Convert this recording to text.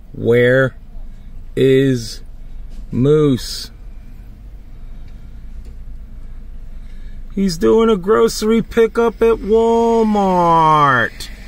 Where is Moose? He's doing a grocery pickup at Walmart.